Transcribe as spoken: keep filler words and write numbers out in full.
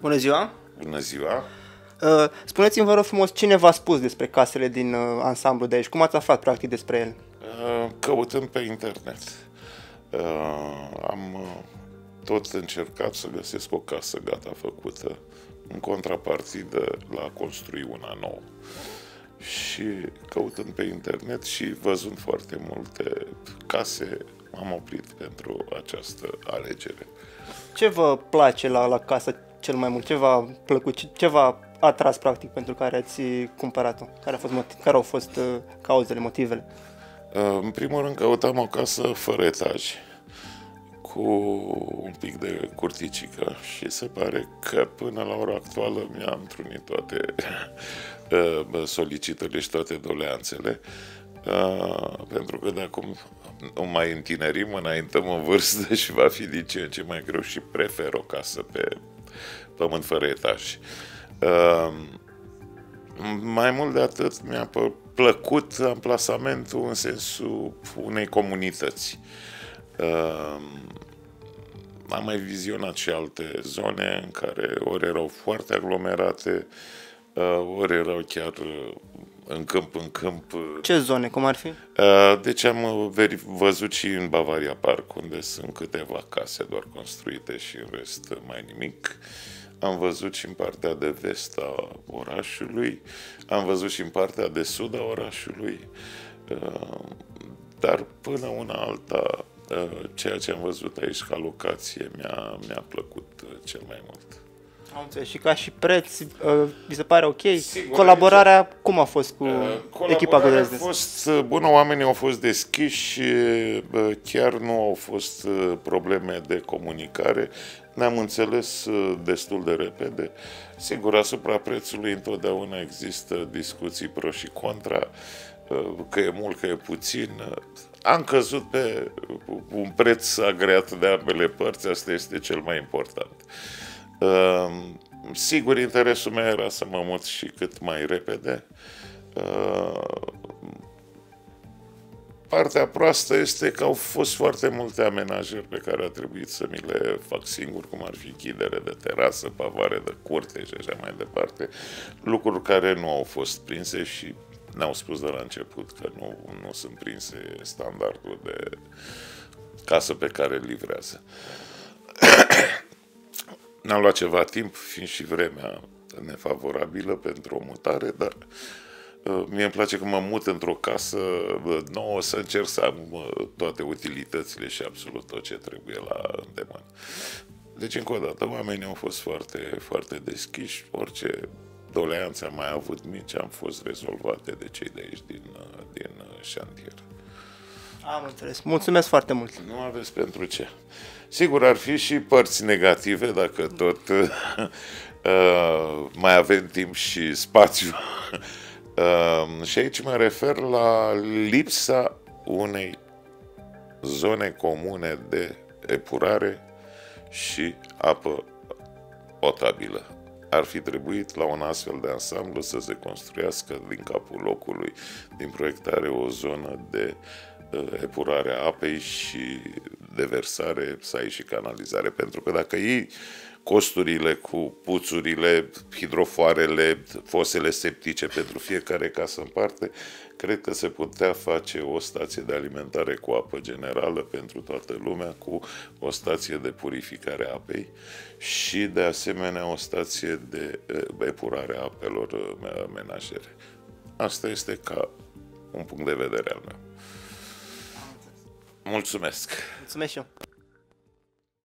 Bună ziua! Bună ziua! Uh, Spuneți-mi, vă rog frumos, cine v-a spus despre casele din uh, ansamblu de aici? Cum ați aflat, practic, despre ele? Uh, căutând pe internet. Uh, am uh, tot încercat să găsesc o casă gata făcută, în contrapartidă la a construi una nouă. Și căutând pe internet și văzând foarte multe case, m-am oprit pentru această alegere. Ce vă place la, la casă cel mai mult? Ce v-a plăcut? Ce, ce v-a atras, practic, pentru care ați cumpărat-o? Care, a fost motiv, care au fost uh, cauzele, motivele? Uh, în primul rând, căutam o casă fără etaj, cu un pic de curticică și se pare că până la ora actuală mi-am întrunit toate solicitările și toate doleanțele, pentru că de acum o mai întinerim, înaintăm în vârstă și va fi din ce în ce mai greu și prefer o casă pe pământ fără etaj. Mai mult de atât, mi-a plăcut amplasamentul în sensul unei comunități. Am mai vizionat și alte zone în care ori erau foarte aglomerate, ori erau chiar în câmp, în câmp. Ce zone, cum ar fi? Deci am văzut și în Bavaria Park, unde sunt câteva case doar construite și în rest mai nimic. Am văzut și în partea de vest a orașului, am văzut și în partea de sud a orașului, dar până una alta, ceea ce am văzut aici ca locație mi-a, mi-a plăcut cel mai mult. Am înțeles. Și ca și preț, vi se pare ok? Sigur, Colaborarea aici, cum a fost cu uh, echipa cu Dresden? A fost bună, oamenii au fost deschiși, chiar nu au fost probleme de comunicare, ne-am înțeles destul de repede. Sigur, asupra prețului întotdeauna există discuții pro și contra, că e mult, că e puțin. Am căzut pe un preț agreat de ambele părți, asta este cel mai important. Uh, sigur, interesul meu era să mă mut și cât mai repede. Uh, partea proastă este că au fost foarte multe amenajări pe care a trebuit să mi le fac singur, cum ar fi chidere de terasă, pavoare de curte și așa mai departe, lucruri care nu au fost prinse și ne-au spus de la început că nu, nu sunt prinse standardul de casă pe care îl livrează. Ne-am luat ceva timp, fiind și vremea nefavorabilă pentru o mutare, dar uh, mie îmi place că mă mut într-o casă nouă, să încerc să am uh, toate utilitățile și absolut tot ce trebuie la îndemână. Deci, încă o dată, oamenii au fost foarte, foarte deschiși, orice doleanțe am mai avut mici am fost rezolvate de cei de aici din, uh, din uh, șantier. Am înțeles. Mulțumesc foarte mult. Nu aveți pentru ce. Sigur, ar fi și părți negative, dacă tot uh, mai avem timp și spațiu. Uh, și aici mă refer la lipsa unei zone comune de epurare și apă potabilă. Ar fi trebuit la un astfel de ansamblu să se construiască din capul locului, din proiectare, o zonă de epurare a apei și deversare, să ai și canalizare. Pentru că dacă iei costurile cu puțurile, hidrofoarele, fosele septice pentru fiecare casă în parte, cred că se putea face o stație de alimentare cu apă generală pentru toată lumea, cu o stație de purificare a apei și, de asemenea, o stație de epurare a apelor menajere. Asta este ca un punct de vedere al meu. Mulțumesc! Mulțumesc și eu!